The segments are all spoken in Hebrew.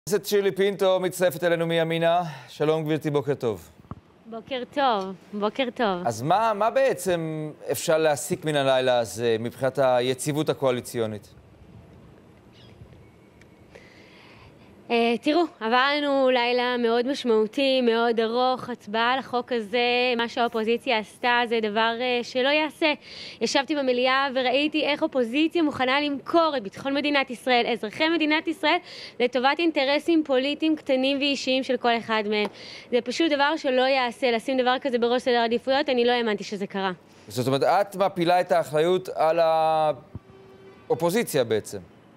הכנסת שירלי פינטו מצטרפת אלינו מימינה. שלום גברתי, בוקר טוב. בוקר טוב, בוקר טוב. אז מה בעצם אפשר להסיק מן הלילה הזה מבחינת היציבות הקואליציונית? תראו, עברנו לילה מאוד משמעותי, מאוד ארוך, הצבעה על החוק הזה, מה שהאופוזיציה עשתה זה דבר שלא יעשה. ישבתי במליאה וראיתי איך אופוזיציה מוכנה למכור את ביטחון מדינת ישראל, אזרחי מדינת ישראל, לטובת אינטרסים פוליטיים קטנים ואישיים של כל אחד מהם. זה פשוט דבר שלא יעשה, לשים דבר כזה בראש סדר עדיפויות, אני לא האמנתי שזה קרה. זאת אומרת, את מפילה את האחריות על האופוזיציה בעצם.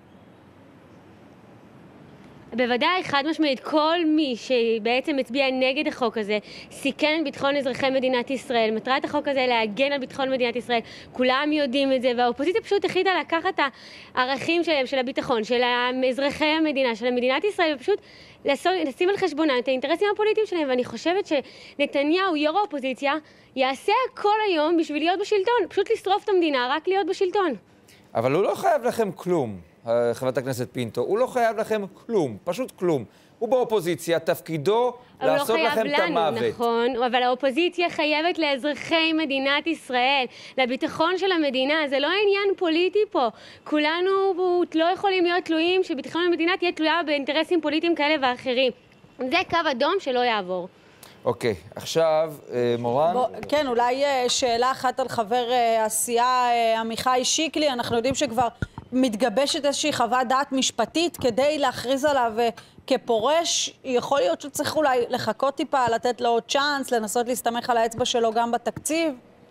בוודאי, חד משמעית, כל מי שבעצם מצביע נגד החוק הזה סיכן את ביטחון אזרחי מדינת ישראל. מטרת החוק הזה להגן על ביטחון מדינת ישראל. כולם יודעים את זה, והאופוזיציה פשוט החליטה לקחת את הערכים שלהם, של הביטחון, של אזרחי המדינה, של מדינת ישראל, ופשוט לשים על חשבונם את האינטרסים הפוליטיים שלהם. ואני חושבת שנתניהו, יו"ר האופוזיציה, יעשה הכל היום בשביל להיות בשלטון, פשוט לשרוף את המדינה, רק להיות בשלטון. אבל הוא לא חייב לכם כלום. חברת הכנסת פינטו, הוא לא חייב לכם כלום, פשוט כלום. הוא באופוזיציה, תפקידו לעשות לכם את המוות. נכון, אבל האופוזיציה חייבת לאזרחי מדינת ישראל, לביטחון של המדינה, זה לא עניין פוליטי פה. כולנו לא יכולים להיות תלויים, שביטחון המדינה תהיה תלויה באינטרסים פוליטיים כאלה ואחרים. זה קו אדום שלא יעבור. אוקיי, עכשיו, מורן? כן, אולי שאלה אחת על חבר הסיעה עמיחי שיקלי. אנחנו יודעים שכבר מתגבשת איזושהי חוות דעת משפטית כדי להכריז עליו כפורש. יכול להיות שצריך אולי לחכות טיפה, לתת לו עוד צ'אנס, לנסות להסתמך על האצבע שלו גם בתקציב?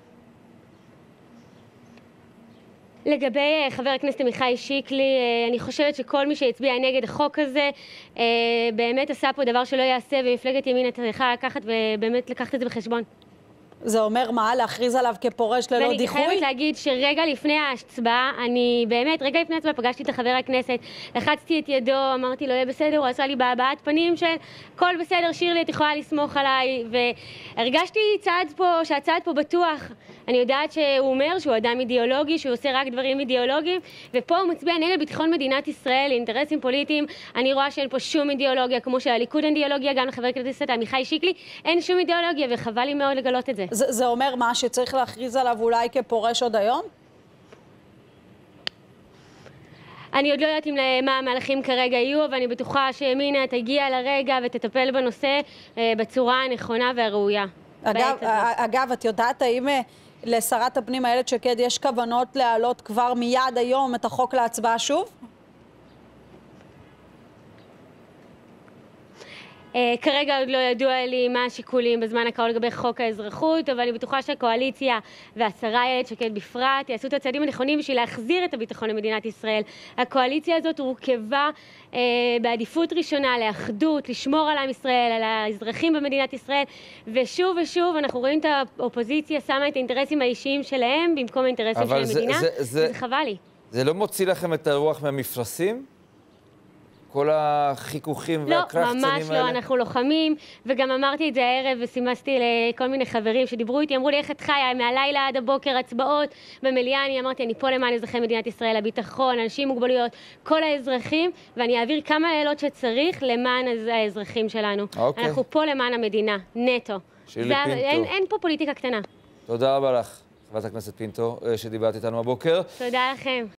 לגבי חבר הכנסת עמיחי שיקלי, אני חושבת שכל מי שהצביע נגד החוק הזה באמת עשה פה דבר שלא יעשה, ומפלגת ימינה צריכה לקחת ובאמת לקחת את זה בחשבון. זה אומר מה? להכריז עליו כפורש ללא דיחוי? ואני חייבת להגיד שרגע לפני ההצבעה, רגע לפני ההצבעה פגשתי את חבר הכנסת, לחצתי את ידו, אמרתי לו, יהיה בסדר, הוא עשה לי בהבעת פנים של כל בסדר, שירלי, את יכולה לסמוך עליי, והרגשתי שהצעד פה בטוח. אני יודעת שהוא אומר שהוא אדם אידיאולוגי, שהוא עושה רק דברים אידיאולוגיים, ופה הוא מצביע נגד ביטחון מדינת ישראל, אינטרסים פוליטיים. אני רואה שאין פה שום אידיאולוגיה, כמו שהליכוד אין אידיאולוגיה, גם לחבר הכנסת עמיחי שיקלי אין שום אידיאולוגיה, וחבל לי מאוד לגלות את זה. זה אומר מה? שצריך להכריז עליו אולי כפורש עוד היום? אני עוד לא יודעת מה המהלכים כרגע יהיו, אבל אני בטוחה שימינה תגיע לרגע ותטפל בנושא בצורה הנכונה והראויה. אגב, את יודעת האם לשרת הפנים איילת שקד יש כוונות להעלות כבר מיד היום את החוק להצבעה שוב? כרגע עוד לא ידוע לי מה השיקולים בזמן הקרוב לגבי חוק האזרחות, אבל אני בטוחה שהקואליציה והשרה איילת שקד בפרט יעשו את הצעדים הנכונים בשביל להחזיר את הביטחון למדינת ישראל. הקואליציה הזאת הורכבה בעדיפות ראשונה לאחדות, לשמור על עם ישראל, על האזרחים במדינת ישראל, ושוב ושוב אנחנו רואים את האופוזיציה שמה את האינטרסים האישיים שלהם במקום האינטרסים של המדינה, וזה חבל לי. זה לא מוציא לכם את הרוח מהמפרשים? כל החיכוכים והקרחצנים האלה? לא, ממש לא, אנחנו לוחמים, וגם אמרתי את זה הערב וסימסתי לכל מיני חברים שדיברו איתי, אמרו לי איך את חיה, מהלילה עד הבוקר, הצבעות במליאה, אני אמרתי, אני פה למען אזרחי מדינת ישראל, הביטחון, אנשים עם מוגבלויות, כל האזרחים, ואני אעביר כמה לילות שצריך למען האזרחים שלנו. אנחנו פה למען המדינה, נטו. שירלי פינטו. אין פה פוליטיקה קטנה. תודה רבה לך, חברת הכנסת פינטו, שדיברת איתנו הבוקר. תודה לכם.